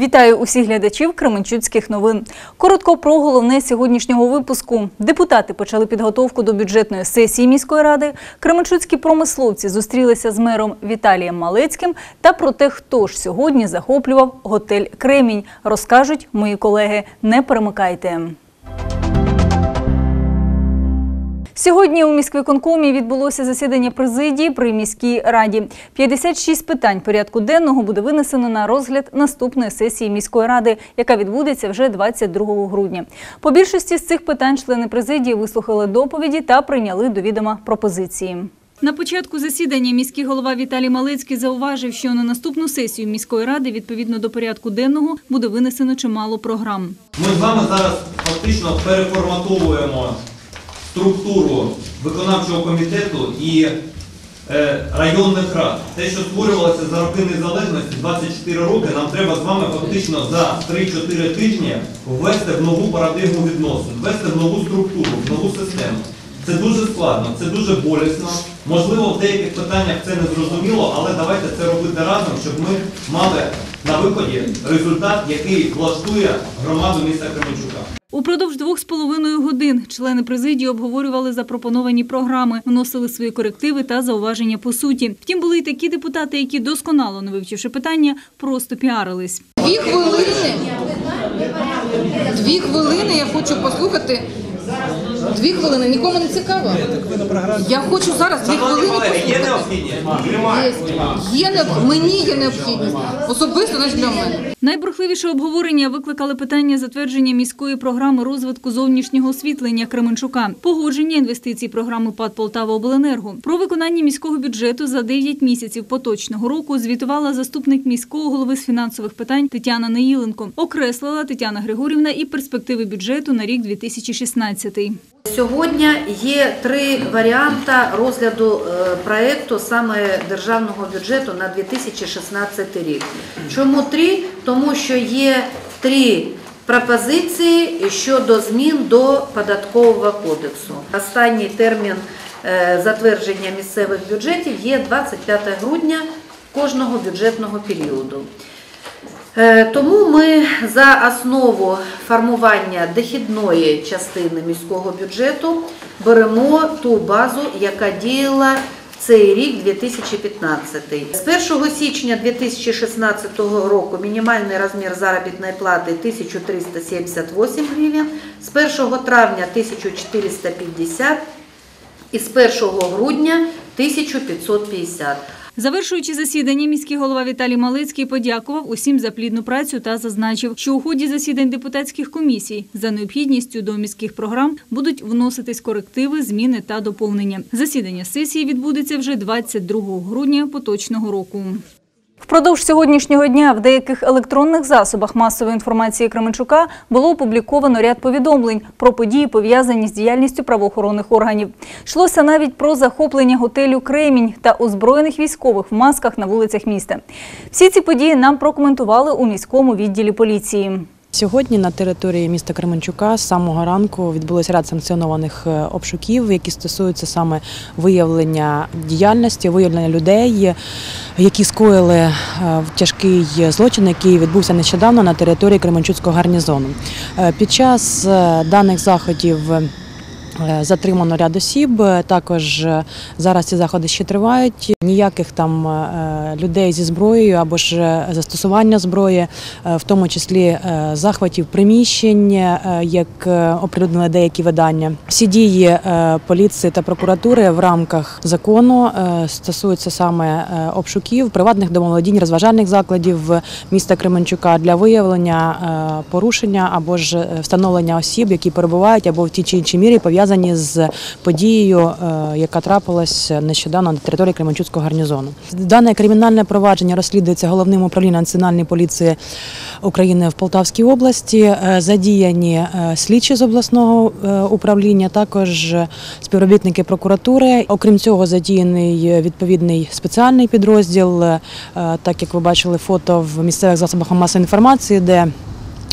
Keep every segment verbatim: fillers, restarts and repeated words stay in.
Вітаю усіх глядачів Кременчуцьких новин. Коротко про головне сьогоднішнього випуску. Депутати почали підготовку до бюджетної сесії міської ради. Кременчуцькі промисловці зустрілися з мером Віталієм Малецьким. Та про те, хто ж сьогодні захоплював готель «Кремінь», розкажуть мої колеги. Не перемикайте. Сьогодні у міськвиконкомі відбулося засідання президії при міській раді. п'ятдесят шість питань порядку денного буде винесено на розгляд наступної сесії міської ради, яка відбудеться вже двадцять другого грудня. По більшості з цих питань члени президії вислухали доповіді та прийняли до відома пропозиції. На початку засідання міський голова Віталій Малецький зауважив, що на наступну сесію міської ради відповідно до порядку денного буде винесено чимало програм. Ми з вами зараз фактично переформатовуємо структуру виконавчого комітету і е, районних рад. Те, що створювалося за роки незалежності, двадцять чотири роки, нам треба з вами фактично за три-чотири тижні ввести в нову парадигму відносин, ввести в нову структуру, в нову систему. Це дуже складно, це дуже болісно. Можливо, в деяких питаннях це не зрозуміло, але давайте це робити разом, щоб ми мали на виході результат, який влаштує громаду міста Кременчука. Упродовж двох з половиною годин члени президії обговорювали запропоновані програми, вносили свої корективи та зауваження по суті. Втім, були й такі депутати, які, досконало не вивчивши питання, просто піарились. Дві хвилини, дві хвилини я хочу послухати. Дві хвилини, нікому не цікаво? Я хочу зараз дві хвилини послухати. Є необхідність? Є, є, мені є необхідність. Особисто не для мене. Найбурхливіше обговорення викликали питання затвердження міської програми розвитку зовнішнього освітлення Кременчука, погодження інвестицій програми ПАТ «Полтаваобленерго». Про виконання міського бюджету за дев'ять місяців поточного року звітувала заступник міського голови з фінансових питань Тетяна Неїленко. Окреслила Тетяна Григорівна і перспективи бюджету на рік дві тисячі шістнадцятий. Сьогодні є три варіанти розгляду проєкту саме державного бюджету на дві тисячі шістнадцятий рік. Чому три? Тому що є три пропозиції щодо змін до податкового кодексу. Останній термін затвердження місцевих бюджетів є двадцять п'яте грудня кожного бюджетного періоду. Тому ми за основу формування дохідної частини міського бюджету беремо ту базу, яка діяла в цей рік дві тисячі п'ятнадцятий. З першого січня дві тисячі шістнадцятого року мінімальний розмір заробітної плати тисяча триста сімдесят вісім гривень, з першого травня тисяча чотириста п'ятдесят і з першого грудня тисяча п'ятсот п'ятдесят. Завершуючи засідання, міський голова Віталій Малецький подякував усім за плідну працю та зазначив, що у ході засідань депутатських комісій за необхідністю до міських програм будуть вноситись корективи, зміни та доповнення. Засідання сесії відбудеться вже двадцять другого грудня поточного року. Впродовж сьогоднішнього дня в деяких електронних засобах масової інформації Кременчука було опубліковано ряд повідомлень про події, пов'язані з діяльністю правоохоронних органів. Йшлося навіть про захоплення готелю «Кремінь» та озброєних військових в масках на вулицях міста. Всі ці події нам прокоментували у міському відділі поліції. Сьогодні на території міста Кременчука з самого ранку відбулося ряд санкціонованих обшуків, які стосуються саме виявлення діяльності, виявлення людей, які скоїли тяжкий злочин, який відбувся нещодавно на території Кременчуцького гарнізону. Під час даних заходів затримано ряд осіб, також зараз ці заходи ще тривають. Ніяких там людей зі зброєю або ж застосування зброї, в тому числі захватів приміщень, як оприлюднили деякі видання. Всі дії поліції та прокуратури в рамках закону стосуються саме обшуків, приватних домоволодінь, розважальних закладів міста Кременчука для виявлення порушення або ж встановлення осіб, які перебувають або в тій чи іншій мірі пов'язані з подією, яка трапилась нещодавно на території Кременчуцького гарнізону. Дане кримінальне провадження розслідується Головним управлінням Національної поліції України в Полтавській області. Задіяні слідчі з обласного управління, також співробітники прокуратури. Окрім цього, задіяний відповідний спеціальний підрозділ, так як ви бачили фото в місцевих засобах масової інформації, де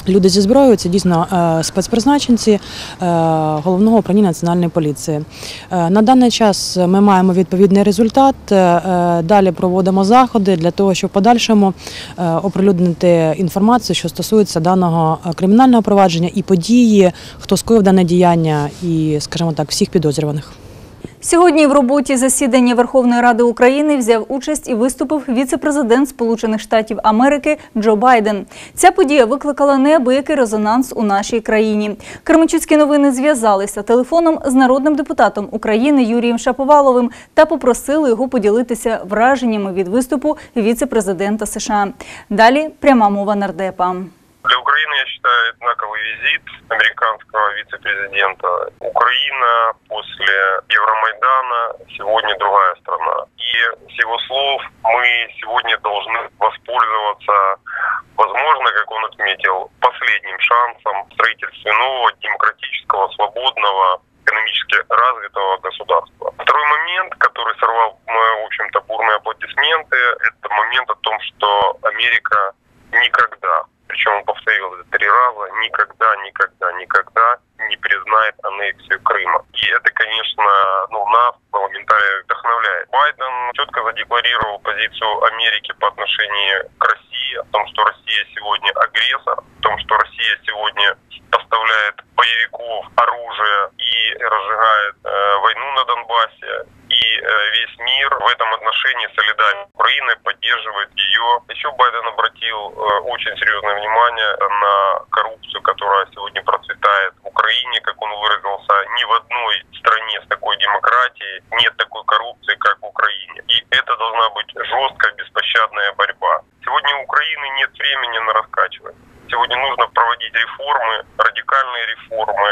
люди зі зброєю – це дійсно е, спецпризначенці е, Головного управління Національної поліції. Е, на даний час ми маємо відповідний результат. Е, далі проводимо заходи для того, щоб в подальшому е, оприлюднити інформацію, що стосується даного кримінального провадження і події, хто скоїв дане діяння і, скажімо так, всіх підозрюваних. Сьогодні в роботі засідання Верховної Ради України взяв участь і виступив віце-президент Сполучених Штатів Америки Джо Байден. Ця подія викликала неабиякий резонанс у нашій країні. Кременчуцькі новини зв'язалися телефоном з народним депутатом України Юрієм Шаповаловим та попросили його поділитися враженнями від виступу віце-президента США. Далі пряма мова нардепа. Для Украины, я считаю, это знаковый визит американского вице-президента. Украина после Евромайдана сегодня другая страна. И с его слов мы сегодня должны воспользоваться, возможно, как он отметил, последним шансом в строительстве нового демократического, свободного, экономически развитого государства. Второй момент, который сорвал, в общем-то, бурные аплодисменты, это момент о том, что Америка никогда, причем он повторил это три раза, никогда, никогда, никогда не признает аннексию Крыма. И это, конечно, ну, нас, парламентариев, вдохновляет. Байден четко задекларировал позицию Америки по отношению к России, о том, что Россия сегодня агрессор, о том, что Россия сегодня поставляет боевиков, оружие и разжигает э, войну на Донбассе. И э, весь мир в этом отношении солидарен с Украиной, поддерживает ее. Еще Байден обратил э, очень серьезное внимание на коррупцию, которая сегодня процветает в Украине, как он выразился, ни в одной стране с такой демократией нет такой коррупции, как в Украине. И это должна быть жесткая, беспощадная борьба. Сегодня у Украины нет времени на раскачивание. Сегодня нужно проводить реформы, радикальные реформы.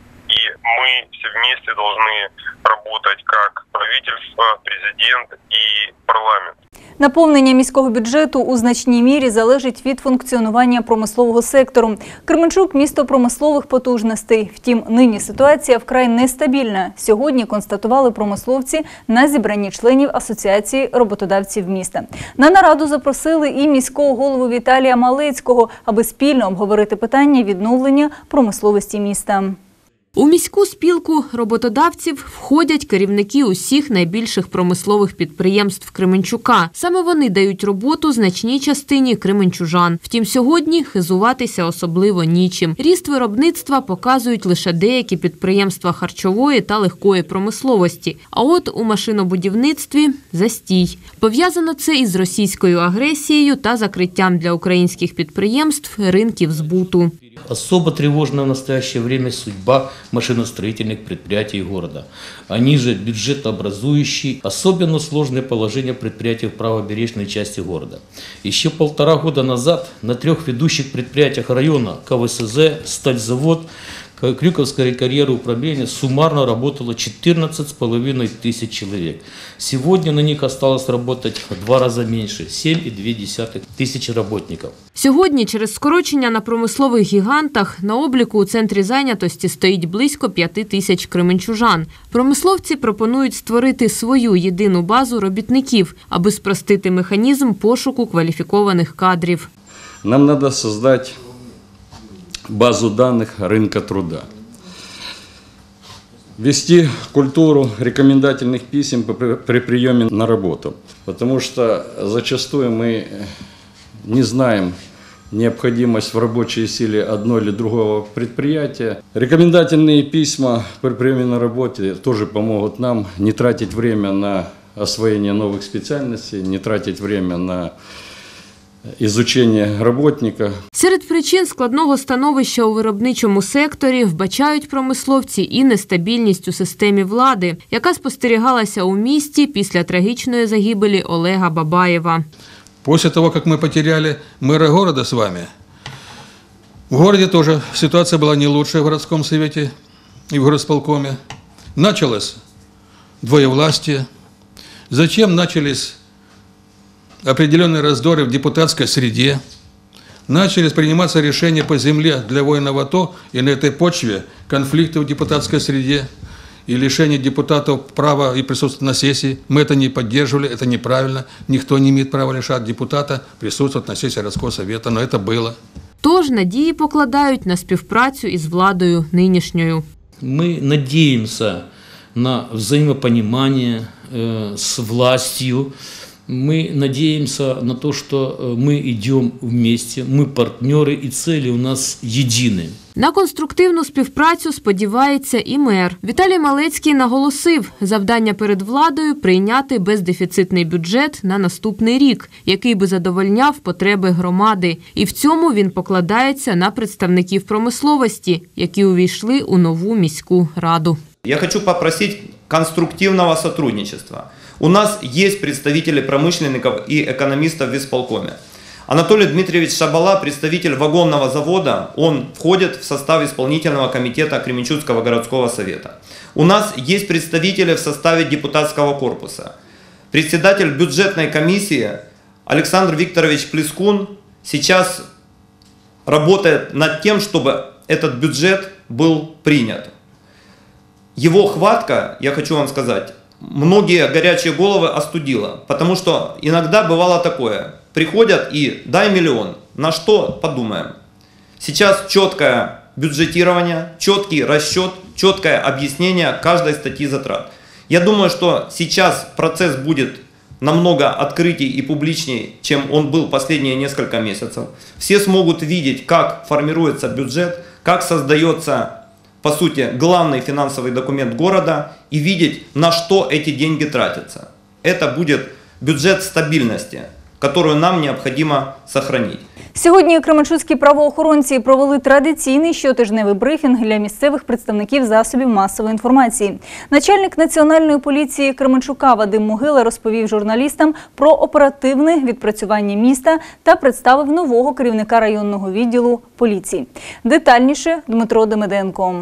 И мы все вместе должны работать как правительство, президент и парламент. Наповнення міського бюджету у значній мірі залежить від функціонування промислового сектору. Кременчук – місто промислових потужностей. Втім, нині ситуація вкрай нестабільна. Сьогодні констатували промисловці на зібранні членів Асоціації роботодавців міста. На нараду запросили і міського голову Віталія Малецького, аби спільно обговорити питання відновлення промисловості міста. У міську спілку роботодавців входять керівники усіх найбільших промислових підприємств Кременчука. Саме вони дають роботу значній частині кременчужан. Втім, сьогодні хизуватися особливо нічим. Ріст виробництва показують лише деякі підприємства харчової та легкої промисловості. А от у машинобудівництві – застій. Пов'язано це із російською агресією та закриттям для українських підприємств ринків збуту. Особо тревожна в настоящее время судьба машиностроительных предприятий города. Они же бюджетообразующие. Особенно сложное положение предприятий в правобережной части города. Еще полтора года назад на трех ведущих предприятиях района – ка вэ эс зэ, Стальзавод, Крюковская карьера управления суммарно работало четырнадцать с половиной тысяч человек. Сегодня на них осталось работать в два раза меньше – семь и две десятых тысячи работников. Сьогодні через скорочення на промислових гігантах на обліку у центрі зайнятості стоїть близько п'яти тисяч кременчужан. Промисловці пропонують створити свою єдину базу робітників, аби спростити механізм пошуку кваліфікованих кадрів. Нам треба створити базу данных рынка труда. Вести культуру рекомендательных писем при приеме на работу. Потому что зачастую мы не знаем необходимость в рабочей силе одного или другого предприятия. Рекомендательные письма при приеме на работе тоже помогут нам не тратить время на освоение новых специальностей, не тратить время на изучення роботника. Серед причин складного становища у виробничому секторі вбачають промисловці і нестабільність у системі влади, яка спостерігалася у місті після трагічної загибелі Олега Бабаєва. После того, как мы потеряли мэра города с вами, в городе тоже ситуация была не лучшая в городском совете и в горосполкоме. Началось двоевластие. Зачем начались определенные раздоры в депутатской среде, начали приниматься решения по земле для воинов АТО, и на этой почве конфликты в депутатской среде и лишение депутатов права и присутствовать на сессии. Мы это не поддерживали, это неправильно. Никто не имеет права лишать депутата присутствовать на сессии городского совета, но это было. Тож надії покладають на співпрацю із владою нинішньою. Мы надеемся на взаимопонимание э, с властью. Мы надеемся на то, что мы идем вместе, мы партнеры и цели у нас едины. На конструктивну співпрацю сподівається і мер. Віталій Малецький наголосив, завдання перед владою – прийняти бездефіцитний бюджет на наступний рік, який би задовольняв потреби громади. І в цьому він покладається на представників промисловості, які увійшли у нову міську раду. Я хочу попросить конструктивного сотрудничества. У нас есть представители промышленников и экономистов в исполкоме. Анатолий Дмитриевич Шабала, представитель вагонного завода, он входит в состав исполнительного комитета Кременчугского городского совета. У нас есть представители в составе депутатского корпуса. Председатель бюджетной комиссии Александр Викторович Плескун сейчас работает над тем, чтобы этот бюджет был принят. Его хватка, я хочу вам сказать, многие горячие головы остудила, потому что иногда бывало такое. Приходят и дай миллион. На что? Подумаем. Сейчас четкое бюджетирование, четкий расчет, четкое объяснение каждой статьи затрат. Я думаю, что сейчас процесс будет намного открытий и публичней, чем он был последние несколько месяцев. Все смогут видеть, как формируется бюджет, как создается, по сути, главный финансовый документ города и видеть, на что эти деньги тратятся. Это будет бюджет стабильности, которую нам необходимо сохранить. Сьогодні кременчуцькі правоохоронці провели традиційний щотижневий брифінг для місцевих представників засобів масової інформації. Начальник Національної поліції Кременчука Вадим Могила розповів журналістам про оперативне відпрацювання міста та представив нового керівника районного відділу поліції. Детальніше Дмитро Демиденко.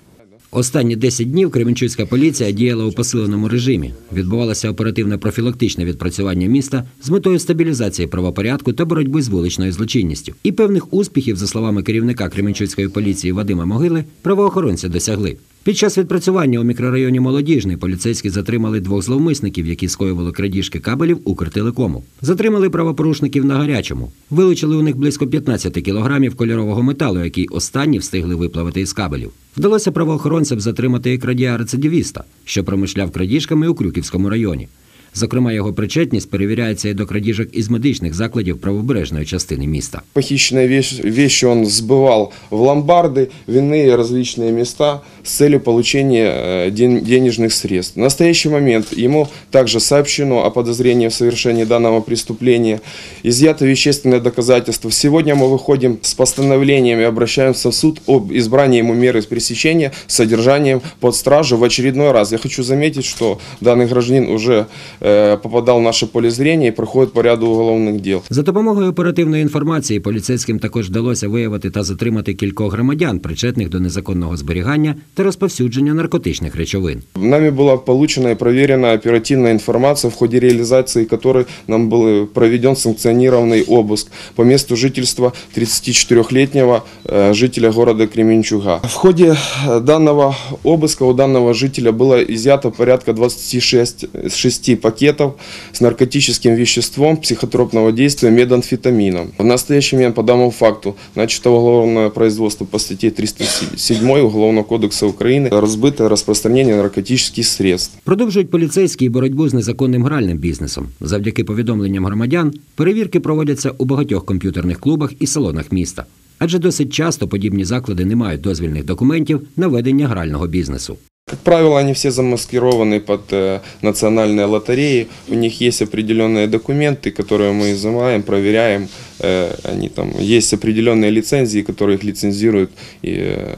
Останні десять днів кременчуцька поліція діяла у посиленому режимі. Відбувалося оперативно-профілактичне відпрацювання міста з метою стабілізації правопорядку та боротьби з вуличною злочинністю. І певних успіхів, за словами керівника кременчуцької поліції Вадима Могили, правоохоронці досягли. Під час відпрацювання у мікрорайоні Молодіжний поліцейські затримали двох зловмисників, які скоювали крадіжки кабелів Укртелекому. Затримали правопорушників на гарячому. Вилучили у них близько п'ятнадцять кілограмів кольорового металу, який останні встигли виплавити із кабелів. Вдалося правоохоронцям затримати і крадія-рецидивіста, що промишляв крадіжками у Крюківському районі. Зокрема, його причетність перевіряється і до крадіжок із медичних закладів правобережної частини міста. Похищенные вещи он сбывал в ломбарды, в иные различные места с целью получения денежных средств. В настоящий момент ему также сообщено о подозрении в совершении данного преступления. Изъято вещественное доказательство. Сегодня мы выходим с постановлением и обращаемся в суд об избрании ему меры пресечения с содержанием под стражу в очередной раз. Я хочу заметить, что данный гражданин уже попадав в наше поле зрення і проходить по ряду уголовних діл. За допомогою оперативної інформації поліцейським також вдалося виявити та затримати кількох громадян, причетних до незаконного зберігання та розповсюдження наркотичних речовин. Нами була получена і перевірена оперативна інформація, в ході реалізації якої нам був проведен санкціонований обыск по місту жительства тридцятичотирьохлетнего жителя города Кременчуга. В ході данного обыска у данного жителя було изъято порядка двадцати шести пакетов с наркотическим веществом психотропного действия метамфетамином. В настоящий момент по данному факту начато уголовное производство по статье триста сьомій Уголовного кодекса України «Розбите розпространення наркотичних средств». Продовжують поліцейські боротьбу з незаконним гральним бізнесом. Завдяки повідомленням громадян, перевірки проводяться у багатьох комп'ютерних клубах і салонах міста. Адже досить часто подібні заклади не мають дозвільних документів на ведення грального бізнесу. Как правило, они все замаскированы под э, национальные лотереи. У них есть определенные документы, которые мы изымаем, проверяем. Э, они там, есть определенные лицензии, которые их лицензируют и, э,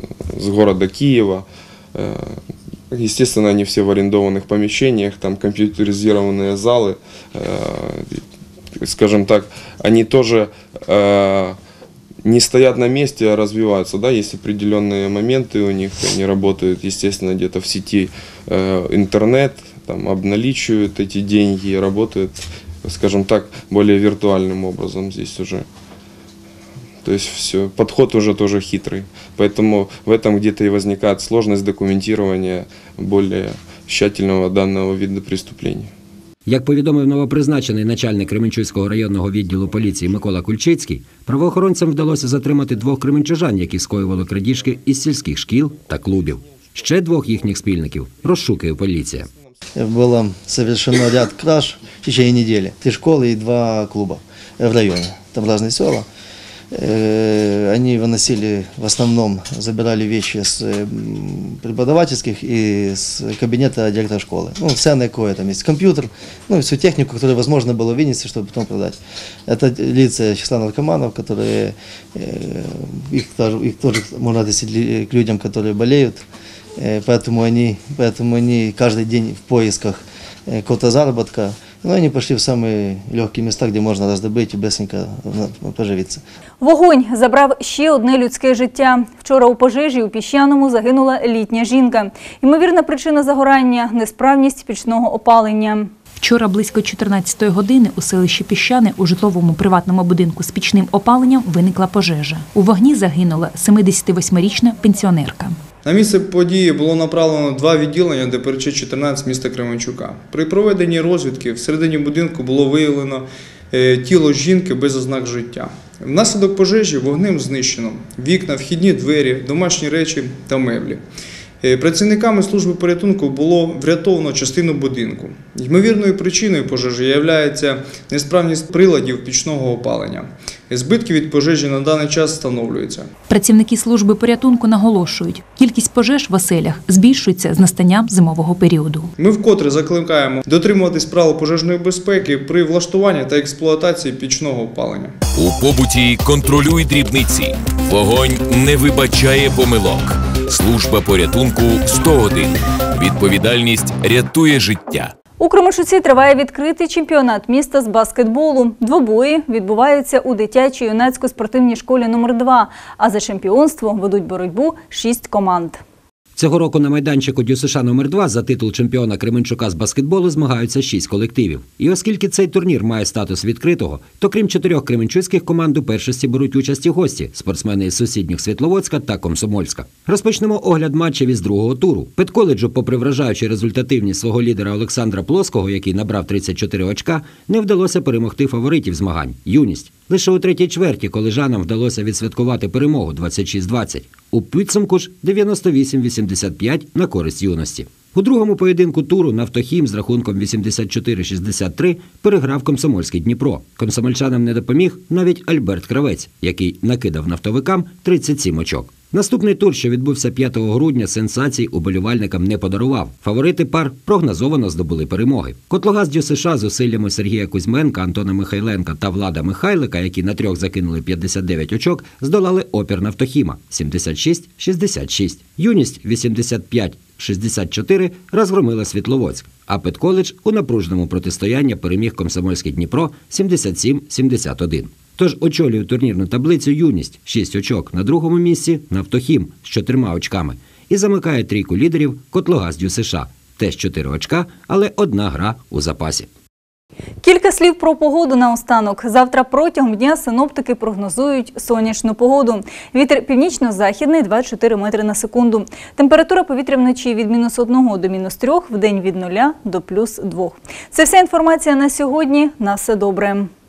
с города Киева. Э, естественно, они все в арендованных помещениях, там компьютеризированные залы. Э, скажем так, они тоже... Э, не стоят на месте, а развиваются. Да? Есть определенные моменты у них, они работают, естественно, где-то в сети э, интернет, там, обналичивают эти деньги, работают, скажем так, более виртуальным образом здесь уже. То есть все, подход уже тоже хитрый. Поэтому в этом где-то и возникает сложность документирования более тщательного данного вида преступления. Як повідомив новопризначений начальник Кременчуцького районного відділу поліції Микола Кульчицький, правоохоронцям вдалося затримати двох кременчужан, які скоювали крадіжки із сільських шкіл та клубів. Ще двох їхніх спільників розшукує поліція. Было совершено ряд краж в течение недели. Три школы и два клуба в районе. Там разные села. Они выносили, в основном, забирали вещи с преподавательских и с кабинета директора школы. Ну, ценное кое, там есть компьютер, ну, и всю технику, которую возможно было вынести, чтобы потом продать. Это лица числа наркоманов, которые, их тоже, их тоже можно относить к людям, которые болеют. Поэтому они, поэтому они каждый день в поисках какого-то заработка. Ну, они пошли в самые легкие места, где можно раздобыть и быстренько поживиться. Вогонь забрав ще одне людське життя. Вчора у пожежі у Піщаному загинула літня жінка. Ймовірна причина загорання – несправність пічного опалення. Вчора близько чотирнадцятої години у селищі Піщани у житловому приватному будинку з пічним опаленням виникла пожежа. У вогні загинула семидесятивосьмирічна пенсіонерка. На місце події було направлено два відділення Де Пе Ер Че чотирнадцять міста Кременчука. При проведенні розвідки всередині будинку було виявлено тіло жінки без ознак життя. Внаслідок пожежі вогнем знищено вікна, вхідні двері, домашні речі та меблі. Працівниками служби порятунку було врятовано частину будинку. Ймовірною причиною пожежі є несправність приладів пічного опалення. Збитки від пожежі на даний час встановлюються. Працівники служби порятунку наголошують, кількість пожеж в оселях збільшується з настанням зимового періоду. Ми вкотре закликаємо дотримуватись правил пожежної безпеки при влаштуванні та експлуатації пічного опалення. У побуті контролюй дрібниці. Вогонь не вибачає помилок. Служба порятунку сто один. Відповідальність рятує життя. У Кременчуці триває відкритий чемпіонат міста з баскетболу. Двобої відбуваються у дитячій юнацько-спортивній школі номер два, а за чемпіонство ведуть боротьбу шість команд. Цього року на майданчику Дю Се Ша номер два за титул чемпіона Кременчука з баскетболу змагаються шість колективів. І оскільки цей турнір має статус відкритого, то крім чотирьох кременчуцьких команд у першості беруть участь і гості – спортсмени із сусідніх Світловодська та Комсомольська. Розпочнемо огляд матчів із другого туру. Педколеджу, попри вражаючу результативність свого лідера Олександра Плоского, який набрав тридцять чотири очка, не вдалося перемогти фаворитів змагань – «Юність». Лише у третій чверті колежанам вдалося відсвяткувати перемогу двадцять шість двадцять. У підсумку ж дев'яносто вісім вісімдесят п'ять на користь «Юності». У другому поєдинку туру «Нафтохім» з рахунком вісімдесят чотири шістдесят три переграв комсомольський Дніпро. Комсомольчанам не допоміг навіть Альберт Кравець, який накидав нафтовикам тридцять сім очок. Наступний тур, що відбувся п'ятого грудня, сенсацій уболівальникам не подарував. Фаворити пар прогнозовано здобули перемоги. Котлогаз Дю Се Ша з зусиллями Сергія Кузьменка, Антона Михайленка та Влада Михайлика, які на трьох закинули п'ятдесят дев'ять очок, здолали опір Нафтохіма – сімдесят шість шістдесят шість. Юність вісімдесят п'ять шістдесят чотири розгромила Світловодськ, а Педколедж у напруженому протистоянні переміг комсомольський Дніпро сімдесят сім сімдесят один. Тож очолює турнірну таблицю «Юність» – шість очок, на другому місці – «Нафтохім» з чотирма очками. І замикає трійку лідерів Котлогаз Дю Се Ша – теж чотири очка, але одна гра у запасі. Кілька слів про погоду наостанок. Завтра протягом дня синоптики прогнозують сонячну погоду. Вітер північно-західний – двадцять чотири метри на секунду. Температура повітря вночі від мінус одного до мінус трьох, вдень від нуля до плюс двох. Це вся інформація на сьогодні. На все добре.